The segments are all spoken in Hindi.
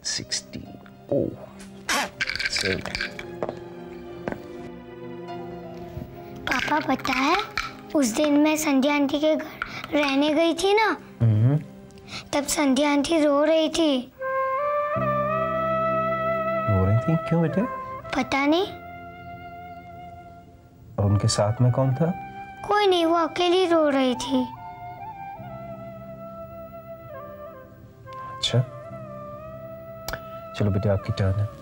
16। Oh same. पापा पता है, उस दिन मैं संध्या आंटी के घर रहने गई थी ना, तब संध्या आंटी रो रही थी। रो रही थी? क्यों बेटे? पता नहीं। और उनके साथ में कौन था? कोई नहीं, वो अकेली रो रही थी। अच्छा चलो बेटे, आपकी टर्न है।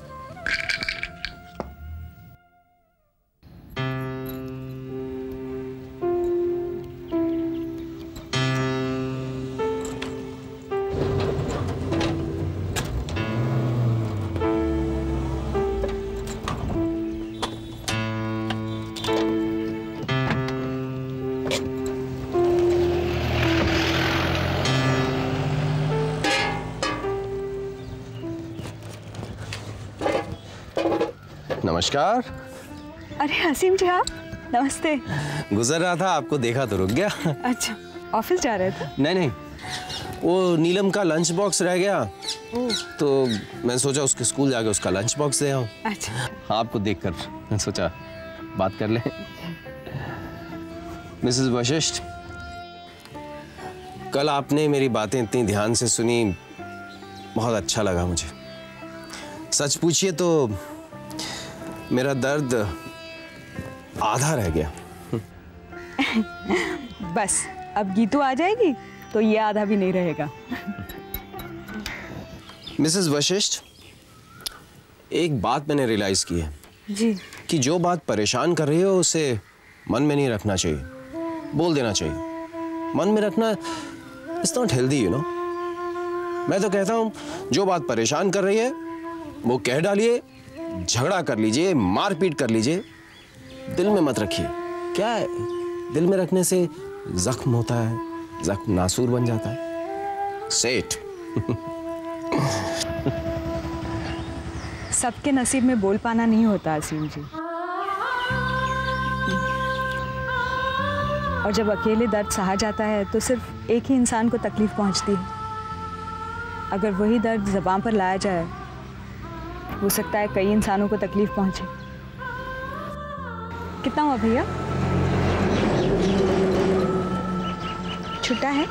नमस्कार। अरे हसीम जी, आप? नमस्ते। गुजर रहा था, आपको देखा तो रुक गया। अच्छा, ऑफिस जा रहे थे? नहीं, वो नीलम का लंच बॉक्स रह गया, तो मैं सोचा उसके स्कूल जाके उसका लंच बॉक्स दे आऊं। अच्छा। आपको देखकर मैं सोचा बात कर ले। मिसेस वशिष्ठ, कल आपने मेरी बातें इतनी ध्यान से सुनी, बहुत अच्छा लगा मुझे। सच पूछिए तो मेरा दर्द आधा रह गया। बस अब गीतू आ जाएगी तो ये आधा भी नहीं रहेगा। मिसेस वशिष्ठ, एक बात मैंने रियलाइज की है जी, कि जो बात परेशान कर रही हो उसे मन में नहीं रखना चाहिए, बोल देना चाहिए। मन में रखना it's not healthy, you know. मैं तो कहता हूं जो बात परेशान कर रही है वो कह डालिए, झगड़ा कर लीजिए, मारपीट कर लीजिए, दिल में मत रखिए। क्या है, दिल में रखने से जख्म होता है, जख्म नासूर बन जाता है। सेठ। सबके नसीब में बोल पाना नहीं होता हसीम जी। और जब अकेले दर्द सहा जाता है तो सिर्फ एक ही इंसान को तकलीफ पहुंचती है। अगर वही दर्द ज़बान पर लाया जाए, हो सकता है कई इंसानों को तकलीफ पहुंचे। कितना हुआ भैया? छुट्टा है?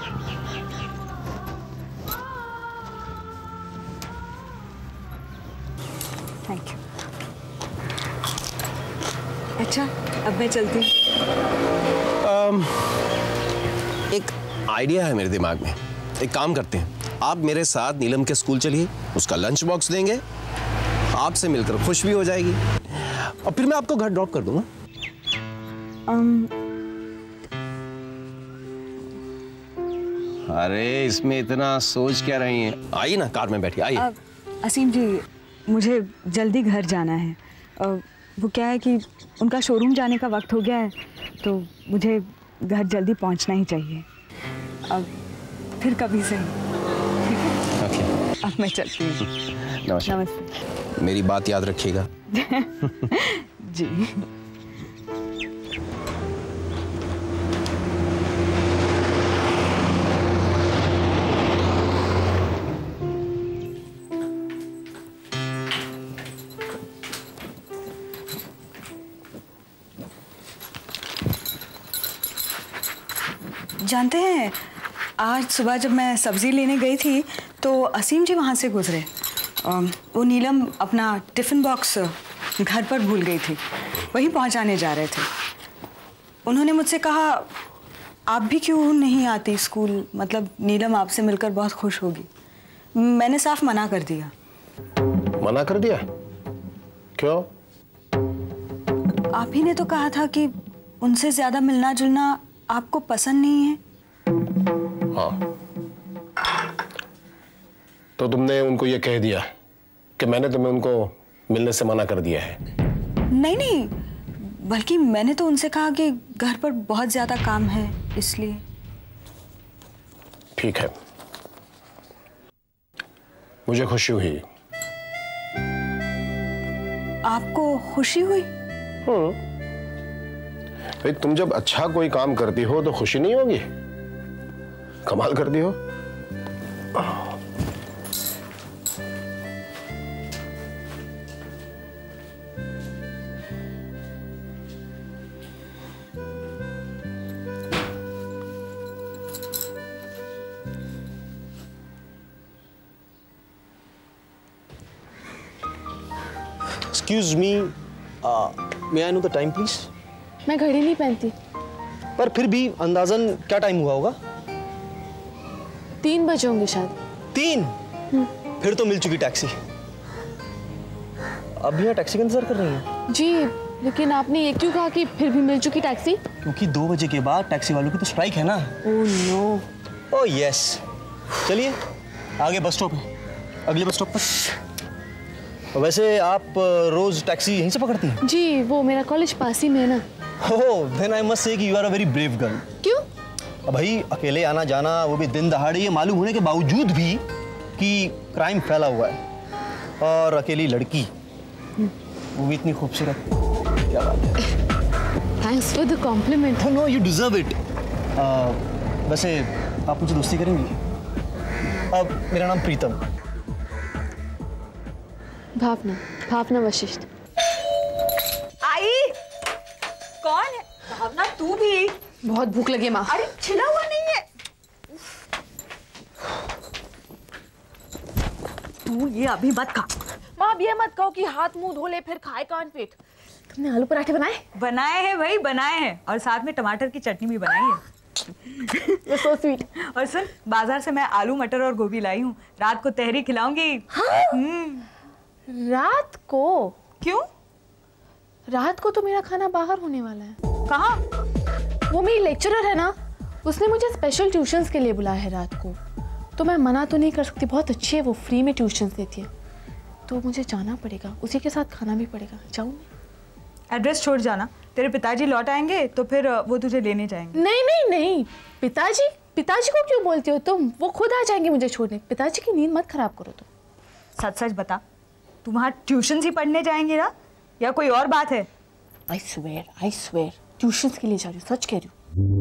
Thank you. अच्छा, अब मैं चलती हूँ। एक आइडिया है मेरे दिमाग में। एक काम करते हैं, आप मेरे साथ नीलम के स्कूल चलिए, उसका लंच बॉक्स देंगे, आपसे मिलकर खुश भी हो जाएगी, और फिर मैं आपको घर ड्रॉप कर दूंगा। अरे इसमें इतना सोच क्या रही हैं? आइए ना, कार में बैठिए, आइए। असीम जी, मुझे जल्दी घर जाना है। वो क्या है कि उनका शोरूम जाने का वक्त हो गया है, तो मुझे घर जल्दी पहुंचना ही चाहिए। अब फिर कभी से। ओके, अब मैं चलती हूँ। नमस्कार। नमस्ते। मेरी बात याद रखिएगा। जी। जानते हैं, आज सुबह जब मैं सब्ज़ी लेने गई थी तो असीम जी वहाँ से गुजरे। वो नीलम अपना टिफ़िन बॉक्स घर पर भूल गई थी, वहीं पहुँचाने जा रहे थे। उन्होंने मुझसे कहा, आप भी क्यों नहीं आती स्कूल, मतलब नीलम आपसे मिलकर बहुत खुश होगी। मैंने साफ मना कर दिया। मना कर दिया? क्यों? आप ही ने तो कहा था कि उनसे ज़्यादा मिलना जुलना आपको पसंद नहीं है। हाँ, तो तुमने उनको ये कह दिया कि मैंने तुम्हें उनको मिलने से मना कर दिया है? नहीं नहीं, बल्कि मैंने तो उनसे कहा कि घर पर बहुत ज्यादा काम है, इसलिए। ठीक है, मुझे खुशी हुई। आपको खुशी हुई? भाई, तुम जब अच्छा कोई काम करती हो तो खुशी नहीं होगी? कमाल करती हो। Excuse me, may I know the time please? मैं घड़ी नहीं पहनती। पर फिर भी अंदाजन क्या टाइम हुआ होगा? 3 बजे होंगे शायद। 3? फिर तो मिल चुकी टैक्सी। अब यहाँ टैक्सी का इंतजार कर रही हैं? जी, लेकिन आपने ये क्यों कहा कि फिर भी मिल चुकी टैक्सी? क्योंकि 2 बजे के बाद टैक्सी वालों की तो स्ट्राइक है ना। Oh no. Oh yes. चलिए आगे बस स्टॉप है, अगले बस स्टॉप पर। वैसे आप रोज टैक्सी यहीं से पकड़ती हैं? जी, वो मेरा कॉलेज पास ही में है ना। ओह, देन आई मस्ट से कि you are a very brave girl. क्यों? भाई अकेले आना जाना, वो भी दिन दहाड़े, ये मालूम होने के बावजूद भी कि क्राइम फैला हुआ है, और अकेली लड़की, वो भी इतनी खूबसूरत। क्या बात है। Thanks for the compliment. Oh no, you deserve it. वैसे आप मुझे दोस्ती करेंगी? अब मेरा नाम प्रीतम। भावना वशिष्ठ। आई, कौन है? भावना, तू भी? बहुत भूख लगी माँ। अरे छिला हुआ नहीं है। तू ये अभी मत खा। माँ, अब ये मत कहो कि हाथ मुंह धो ले फिर खाए कान पेट। तुमने आलू पराठे बनाए? बनाए हैं भाई, बनाए हैं, और साथ में टमाटर की चटनी भी बनाई है। You're so sweet। और सुन, बाजार से मैं आलू मटर और गोभी लाई हूँ, रात को तहरी खिलाऊंगी। हाँ? रात को? क्यों? रात को तो मेरा खाना बाहर होने वाला है। कहाँ? वो मेरी लेक्चरर है ना, उसने मुझे स्पेशल ट्यूशंस के लिए बुलाया है रात को, तो मैं मना तो नहीं कर सकती। बहुत अच्छी है वो, फ्री में ट्यूशंस देती है, तो मुझे जाना पड़ेगा, उसी के साथ खाना भी पड़ेगा। जाऊँ? एड्रेस छोड़ जाना, तेरे पिताजी लौट आएंगे तो फिर वो तुझे लेने जाएंगे। नहीं नहीं नहीं, पिताजी को क्यों बोलती हो तुम? वो खुद आ जाएंगे मुझे छोड़ने। पिताजी की नींद मत खराब करो तुम। सच सच बता, तू वहाँ ट्यूशन ही पढ़ने जाएंगे ना, या कोई और बात है? आई स्वेयर ट्यूशंस के लिए जा रही हूँ, सच कह रही हूँ।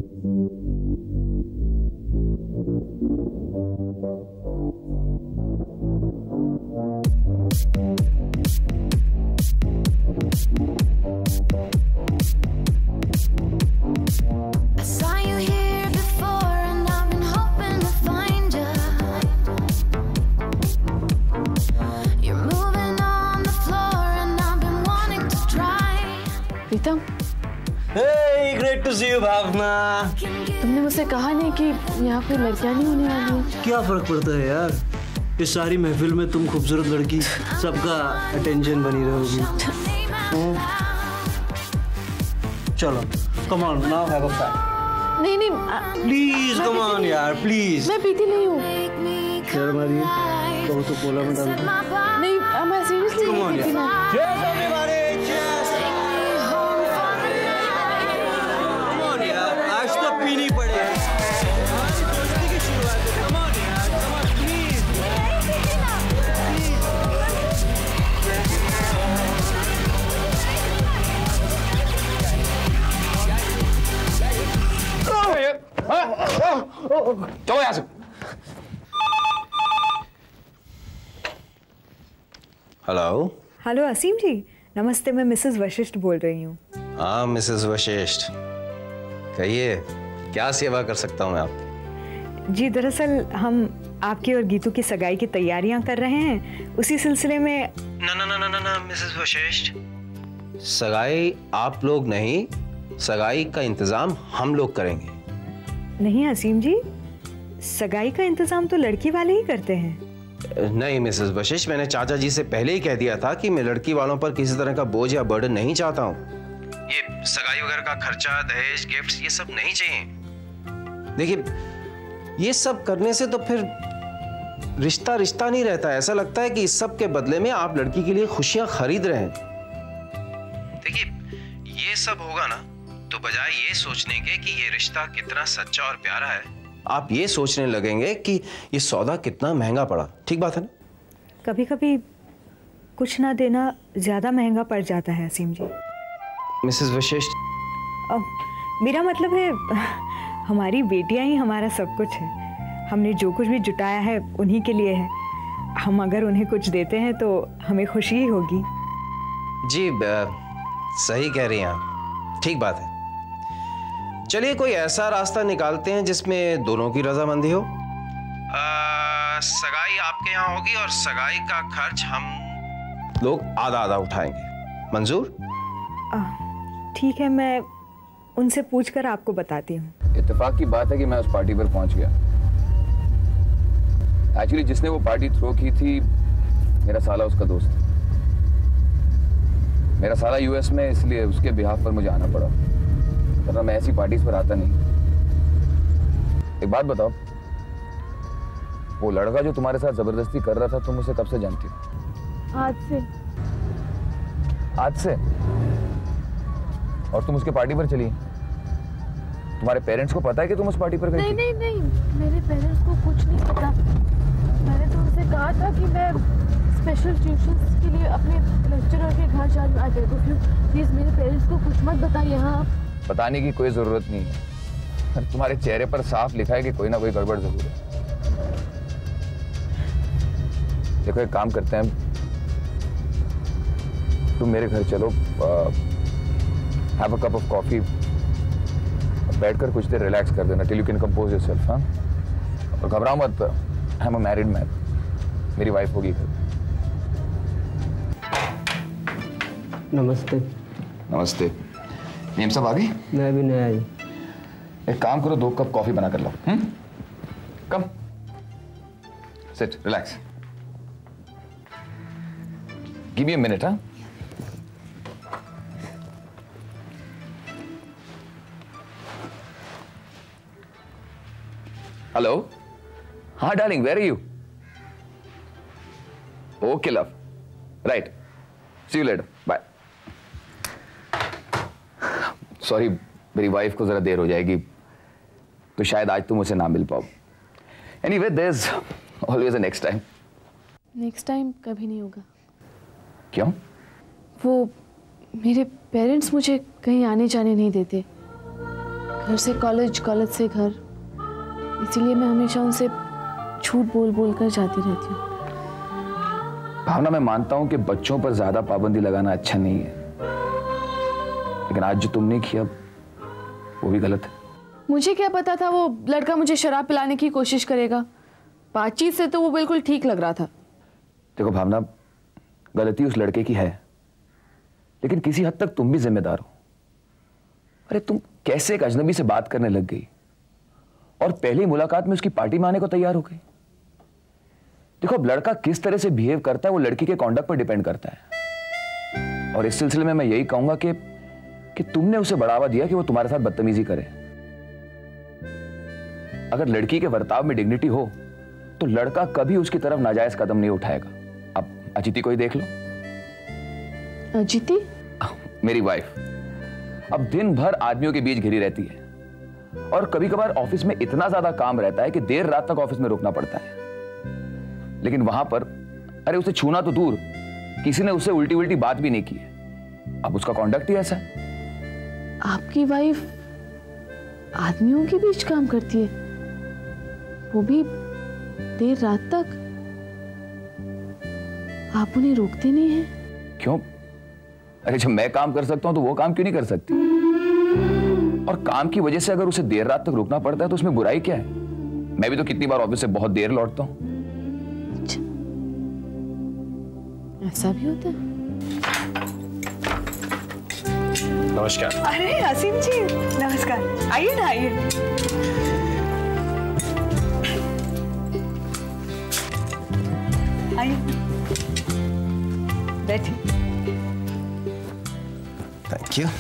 प्रीतम, Hey, great to see you, भावना। तुमने मुझसे कहा नहीं कि यहाँ कोई लड़कियाँ नहीं होने वाली हैं। क्या फर्क पड़ता है यार, इस सारी महफिल में तुम खूबसूरत लड़की सबका अटेंशन बनी रहोगी। चलो, come on, now have a fact। नहीं प्लीज कम ऑन यार, प्लीज। मैं पीती नहीं हूँ। शर्म आ रही है तो कोला में डाल दो। नहीं, मैं सीरियसली नहीं पीती ना। आज तो पीनी पड़ेगी। चलो यहाँ से। हेलो असीम जी, नमस्ते, मैं मिसेस वशिष्ठ बोल रही हूँ। हाँ मिसेस वशिष्ठ, कहिए क्या सेवा कर सकता हूँ मैं आपकी? जी दरअसल हम आपकी और गीतू की सगाई की तैयारियां कर रहे हैं, उसी सिलसिले में। ना मिसेस वशिष्ठ, सगाई आप लोग नहीं, सगाई का इंतजाम हम लोग करेंगे। नहीं असीम जी, सगाई का इंतजाम तो लड़की वाले ही करते हैं। नहीं मिसेस वशिष्ठ, मैंने चाचा जी से पहले ही कह दिया था कि मैं लड़की वालों पर किसी तरह का बोझ या बर्डन नहीं चाहता हूँ। ये सगाई वगैरह का खर्चा, दहेज, गिफ्ट्स, ये सब नहीं चाहिए। देखिए, ये सब करने से तो फिर रिश्ता नहीं रहता है। ऐसा लगता है कि इस सब के बदले में आप लड़की के लिए खुशियां खरीद रहे हैं। देखिए, ये सब होगा ना तो बजाय ये सोचने के कि ये रिश्ता कितना सच्चा और प्यारा है, आप ये सोचने लगेंगे कि ये सौदा कितना महंगा पड़ा। ठीक बात है ना? कभी कभी कुछ ना देना ज्यादा महंगा पड़ जाता है असीम जी। मिसेस वशिष्ठ, मेरा मतलब है हमारी बेटियां ही हमारा सब कुछ है। हमने जो कुछ भी जुटाया है उन्हीं के लिए है। हम अगर उन्हें कुछ देते हैं तो हमें खुशी ही होगी। जी सही कह रही हैं आप, ठीक बात है। चलिए कोई ऐसा रास्ता निकालते हैं जिसमें दोनों की रजामंदी हो। सगाई आपके यहाँ होगी और सगाई का खर्च हम लोग आधा आधा उठाएंगे। मंजूर? ठीक है, मैं उनसे पूछकर आपको बताती हूँ। इत्तेफाक की बात है कि मैं उस पार्टी पर पहुंच गया। एक्चुअली जिसने वो पार्टी थ्रो की थी मेरा साला उसका दोस्त। मेरा साला यूएस में, इसलिए उसके बिहाफ पर मुझे आना पड़ा, वरना मैं ऐसी पार्टीज पर आता नहीं। एक बात बताओ, वो लड़का जो तुम्हारे साथ जबरदस्ती कर रहा था, तुम उसे कब से जानती हो? आज से। आज से? और तुम उसके पार्टी पर चली? तुम्हारे पेरेंट्स को पता है कि तुम उस पार्टी पर गई थी? नहीं, मेरे पेरेंट्स को कुछ नहीं पता। मैंने तो उनसे कहा था कि मैं स्पेशल ट्यूशंस के लिए अपने लेक्चरर के घर जा रही हूँ। I beg of you, please मेरे पेरेंट्स को कुछ मत बताइए। हाँ, बताने की कोई जरूरत नहीं है। तुम्हारे चेहरे पर साफ लिखा है कि कोई ना कोई गड़बड़ जरूर है। देखो, एक काम करते हैं, तुम मेरे घर चलो, have a cup of coffee, बैठकर कुछ देर रिलैक्स कर देना till you can compose yourself. हाँ, और घबराओ मत, I am a married man, मेरी वाइफ होगी घर। नमस्ते। नमस्ते। नीम साहब आ गई? मैं भी नहीं आई। एक काम करो, 2 कप कॉफी बना कर लो। Come, sit, relax, give me a minute. हाँ, हेलो। हाँ darling, where are you? Okay love, right, see you later, bye. Sorry, मेरी वाइफ को जरा देर हो जाएगी, तो शायद आज तुम उसे ना मिल पाओ। Anyway, there is always a next time. Next time कभी नहीं होगा। क्यों? वो मेरे पेरेंट्स मुझे कहीं आने जाने नहीं देते, घर से कॉलेज, कॉलेज से घर, इसीलिए मैं हमेशा उनसे झूठ बोल बोल कर जाती रहती हूँ। भावना, मैं मानता हूं कि बच्चों पर ज्यादा पाबंदी लगाना अच्छा नहीं है, लेकिन आज जो तुमने किया वो भी गलत है। मुझे क्या पता था वो लड़का मुझे शराब पिलाने की कोशिश करेगा। बातचीत से तो वो बिल्कुल ठीक लग रहा था। देखो भावना, गलती उस लड़के की है, लेकिन किसी हद तक तुम भी जिम्मेदार हो। अरे तुम कैसे एक अजनबी से बात करने लग गई और पहली मुलाकात में उसकी पार्टी में आने को तैयार हो गई? देखो, अब लड़का किस तरह से बिहेव करता है वो लड़की के कॉन्डक्ट पर डिपेंड करता है, और इस सिलसिले में मैं यही कहूंगा कि तुमने उसे बढ़ावा दिया कि वो तुम्हारे साथ बदतमीजी करे। अगर लड़की के बर्ताव में डिग्निटी हो तो लड़का कभी उसकी तरफ नाजायज कदम नहीं उठाएगा। अब अजिति को ही देख लो। अजिति? मेरी वाइफ अब दिन भर आदमियों के बीच घिरी रहती है, और कभी कभार ऑफिस में इतना ज्यादा काम रहता है कि देर रात तक ऑफिस में रुकना पड़ता है। लेकिन वहां पर, अरे उसे छूना तो दूर, किसी ने उससे उल्टी उल्टी बात भी नहीं की है। अब उसका कॉन्डक्ट ही ऐसा है। आपकी वाइफ आदमियों के बीच काम करती है, वो भी देर रात तक? आप उन्हें रोकते नहीं हैं? क्यों? अरे जब मैं काम कर सकता हूं तो वो काम क्यों नहीं कर सकती? और काम की वजह से अगर उसे देर रात तक रुकना पड़ता है तो उसमें बुराई क्या है? मैं भी तो कितनी बार ऑफिस से बहुत देर लौटता हूं। अच्छा, ऐसा भी होता है? नमस्कार। अरे असीम जी, नमस्कार। आइए ना, आइए। आइए, बैठिए। Thank you.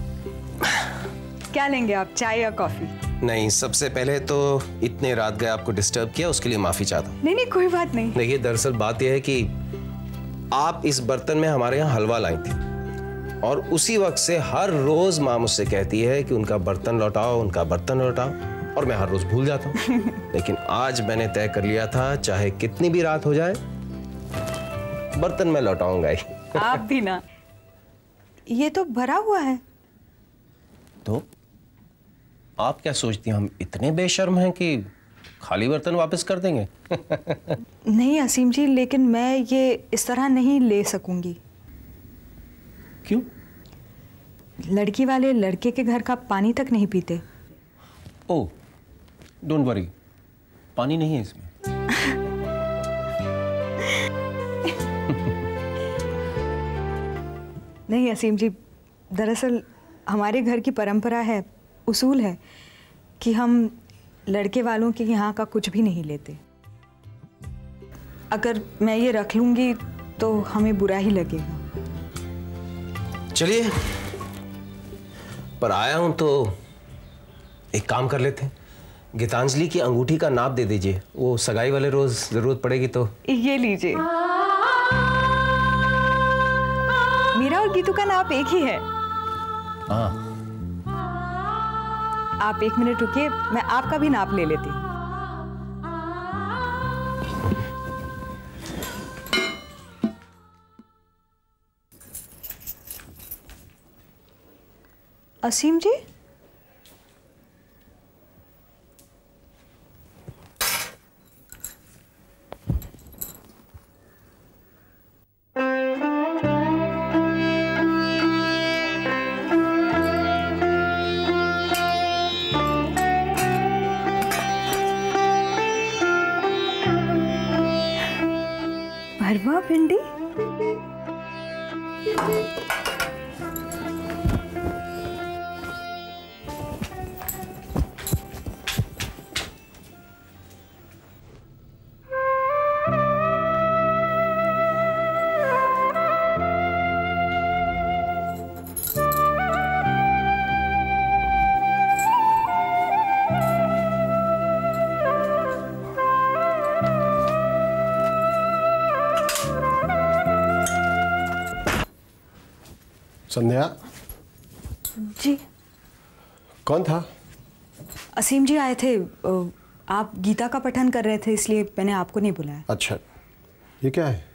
क्या लेंगे आप, चाय या कॉफी? नहीं, सबसे पहले तो इतने रात गए आपको डिस्टर्ब किया, उसके लिए माफी चाहता हूँ। नहीं नहीं, कोई बात नहीं। देखिए, दरअसल बात यह है कि आप इस बर्तन में हमारे यहाँ हलवा लाई थी, और उसी वक्त से हर रोज माँ मुझसे कहती है कि उनका बर्तन लौटाओ, उनका बर्तन लौटाओ, और मैं हर रोज भूल जाता हूँ। लेकिन आज मैंने तय कर लिया था, चाहे कितनी भी रात हो जाए, बर्तन मैं लौटाऊंगा ही। आप भी ना। ये तो भरा हुआ है। तो आप क्या सोचती हैं, हम इतने बेशर्म हैं कि खाली बर्तन वापस कर देंगे? नहीं असीम जी, लेकिन मैं ये इस तरह नहीं ले सकूंगी। क्यों? लड़की वाले लड़के के घर का पानी तक नहीं पीते। ओह, डोंट वरी, पानी नहीं है इसमें। नहीं असीम जी, दरअसल हमारे घर की परंपरा है, उसूल है कि हम लड़के वालों के यहाँ का कुछ भी नहीं लेते। अगर मैं ये रख लूँगी तो हमें बुरा ही लगेगा। चलिए, पर आया हूं तो एक काम कर लेते हैं। गीतांजलि की अंगूठी का नाप दे दीजिए, वो सगाई वाले रोज जरूरत पड़ेगी तो। ये लीजिए। मेरा और गीतू का नाप एक ही है। हाँ, आप 1 मिनट रुकिए, मैं आपका भी नाप ले लेती हूँ। असीम जी, भरवा भिंडी? संध्या जी, कौन था? असीम जी आए थे। आप गीता का पठन कर रहे थे, इसलिए मैंने आपको नहीं बुलाया। अच्छा, ये क्या है?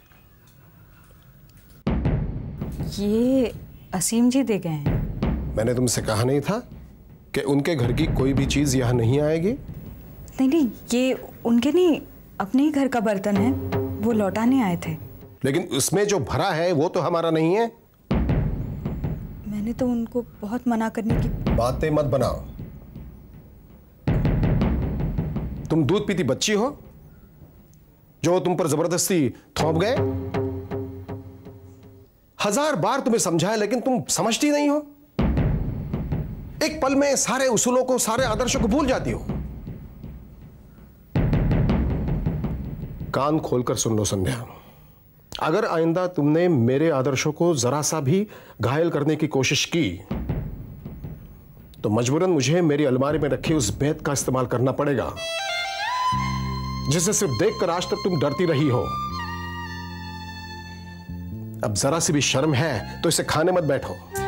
ये असीम जी दे गए हैं। मैंने तुमसे कहा नहीं था कि उनके घर की कोई भी चीज यहाँ नहीं आएगी? नहीं नहीं, ये उनके नहीं, अपने ही घर का बर्तन है, वो लौटाने आए थे। लेकिन उसमें जो भरा है वो तो हमारा नहीं है। मैंने तो उनको बहुत मना करने की। बातें मत बनाओ। तुम दूध पीती बच्ची हो जो तुम पर जबरदस्ती थोप गए। 1000 बार तुम्हें समझाया लेकिन तुम समझती नहीं हो। एक पल में सारे उसूलों को, सारे आदर्शों को भूल जाती हो। कान खोलकर सुन लो संध्या, अगर आइंदा तुमने मेरे आदर्शों को जरा सा भी घायल करने की कोशिश की तो मजबूरन मुझे मेरी अलमारी में रखी उस बेत का इस्तेमाल करना पड़ेगा जिसे सिर्फ देखकर आज तक तुम डरती रही हो। अब जरा सी भी शर्म है तो इसे खाने मत बैठो।